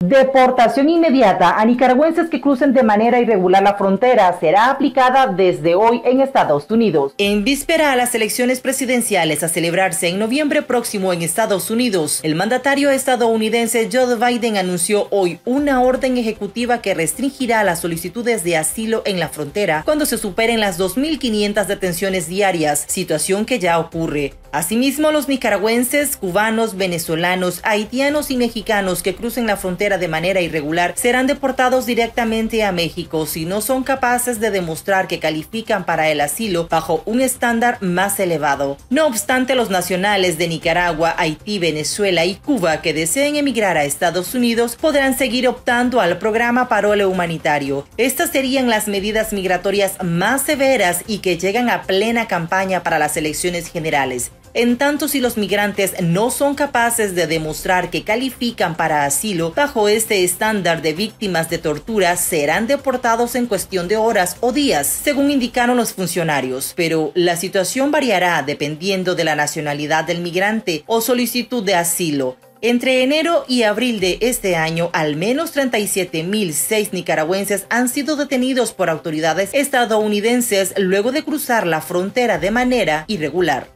Deportación inmediata a nicaragüenses que crucen de manera irregular la frontera será aplicada desde hoy en Estados Unidos. En víspera a las elecciones presidenciales a celebrarse en noviembre próximo en Estados Unidos, el mandatario estadounidense Joe Biden anunció hoy una orden ejecutiva que restringirá las solicitudes de asilo en la frontera cuando se superen las 2.500 detenciones diarias, situación que ya ocurre. Asimismo, los nicaragüenses, cubanos, venezolanos, haitianos y mexicanos que crucen la frontera de manera irregular serán deportados directamente a México si no son capaces de demostrar que califican para el asilo bajo un estándar más elevado. No obstante, los nacionales de Nicaragua, Haití, Venezuela y Cuba que deseen emigrar a Estados Unidos podrán seguir optando al programa Parole Humanitario. Estas serían las medidas migratorias más severas y que llegan a plena campaña para las elecciones generales. En tanto, si los migrantes no son capaces de demostrar que califican para asilo bajo este estándar de víctimas de tortura, serán deportados en cuestión de horas o días, según indicaron los funcionarios. Pero la situación variará dependiendo de la nacionalidad del migrante o solicitud de asilo. Entre enero y abril de este año, al menos 37.006 nicaragüenses han sido detenidos por autoridades estadounidenses luego de cruzar la frontera de manera irregular.